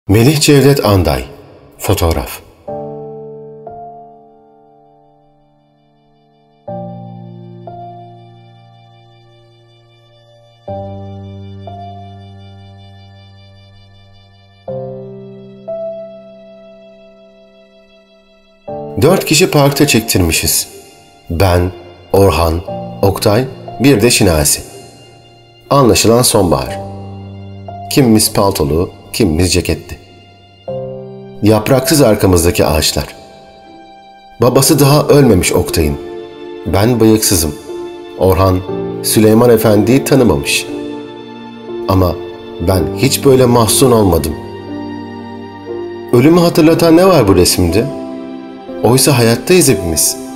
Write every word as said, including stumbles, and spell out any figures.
Melih Cevdet Anday, fotoğraf. Dört kişi parkta çektirmişiz. Ben, Orhan, Oktay, bir de Şinasi. Anlaşılan sonbahar. Kimimiz paltolu, kimimiz ceketli. Yapraksız arkamızdaki ağaçlar. Babası daha ölmemiş Oktay'ın. Ben bıyıksızım. Orhan, Süleyman Efendi'yi tanımamış. Ama ben hiç böyle mahzun olmadım. Ölümü hatırlatan ne var bu resimde? Oysa hayattayız hepimiz.